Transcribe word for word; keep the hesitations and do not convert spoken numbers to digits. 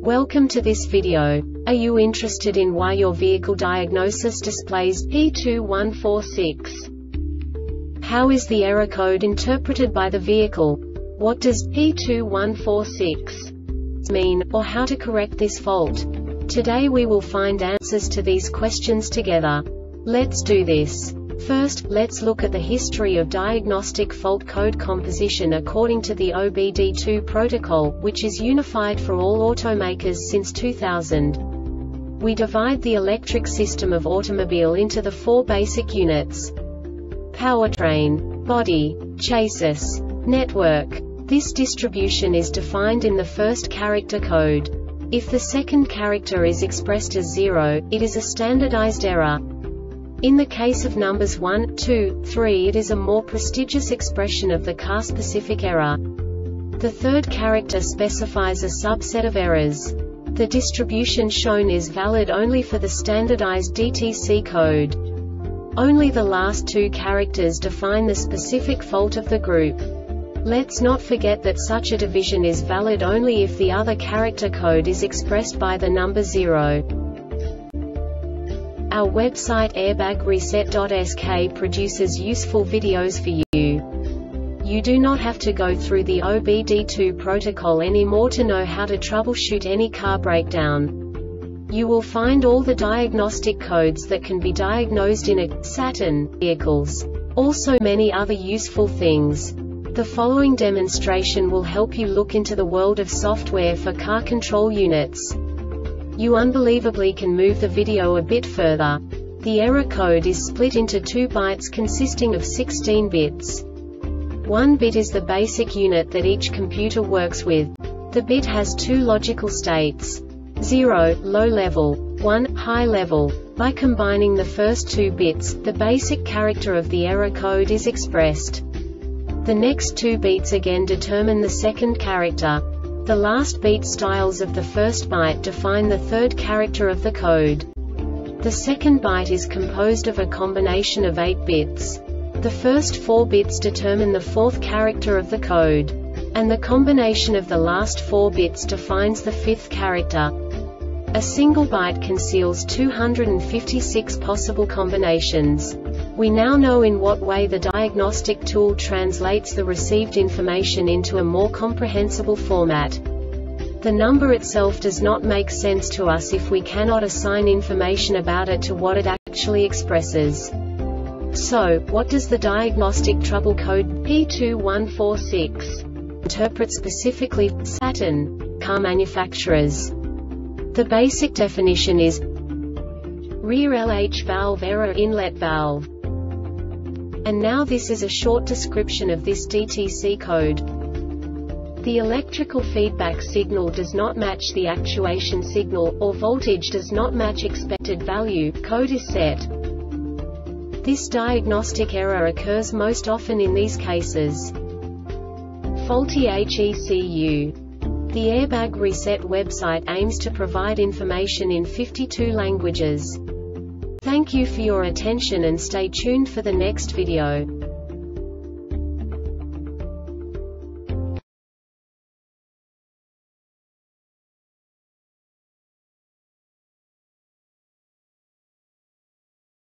Welcome to this video. Are you interested in why your vehicle diagnosis displays P two one four six? How is the error code interpreted by the vehicle? What does P two one four six mean, or how to correct this fault? Today we will find answers to these questions together. Let's do this. First, let's look at the history of diagnostic fault code composition according to the O B D two protocol, which is unified for all automakers since two thousand. We divide the electric system of automobile into the four basic units: powertrain, body, chassis, network. This distribution is defined in the first character code. If the second character is expressed as zero, it is a standardized error. In the case of numbers one, two, three, it is a more prestigious expression of the car-specific error. The third character specifies a subset of errors. The distribution shown is valid only for the standardized D T C code. Only the last two characters define the specific fault of the group. Let's not forget that such a division is valid only if the other character code is expressed by the number zero. Our website airbag reset dot S K produces useful videos for you. You do not have to go through the O B D two protocol anymore to know how to troubleshoot any car breakdown. You will find all the diagnostic codes that can be diagnosed in a Saturn vehicles. Also many other useful things. The following demonstration will help you look into the world of software for car control units. You unbelievably can move the video a bit further. The error code is split into two bytes consisting of sixteen bits. One bit is the basic unit that each computer works with. The bit has two logical states: zero, low level, one, high level. By combining the first two bits, the basic character of the error code is expressed. The next two beats again determine the second character. The last beat styles of the first byte define the third character of the code. The second byte is composed of a combination of eight bits. The first four bits determine the fourth character of the code. And the combination of the last four bits defines the fifth character. A single byte conceals two hundred fifty-six possible combinations. We now know in what way the diagnostic tool translates the received information into a more comprehensible format. The number itself does not make sense to us if we cannot assign information about it to what it actually expresses. So, what does the diagnostic trouble code P two one four six interpret specifically for Saturn car manufacturers? The basic definition is rear L H valve error inlet valve. And now this is a short description of this D T C code. The electrical feedback signal does not match the actuation signal, or voltage does not match expected value, code is set. This diagnostic error occurs most often in these cases: faulty H E C U. The Airbag Reset website aims to provide information in fifty-two languages. Thank you for your attention and stay tuned for the next video.